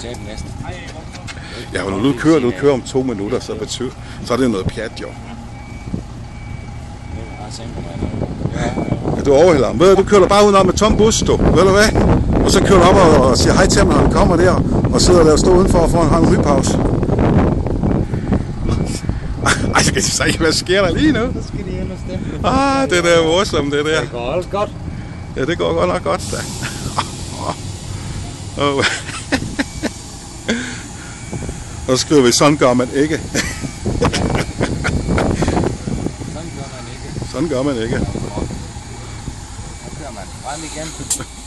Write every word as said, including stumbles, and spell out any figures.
tage den næste. Ja, men nu kører du kører om to minutter, så betyder, så er det noget pjat, jo. Ja, du overhælder ham. Ved du, du kører bare udenom med tom bus, du. Ved du hvad? Og så kører du op og, og siger hej til ham, når han kommer der, og sidder der og står udenfor og får en, en rygepause. Ej, skal jeg sige, hvad sker der lige nu? Så skal de hjem og stemme. Ah, det der er morsomt, det der. Det går alt godt. Ja, det går godt nok godt, da. Oh. Og så skriver vi, sådan gør man ikke. Sådan gør man ikke. Sådan gør man ikke. Så kører man frem igen.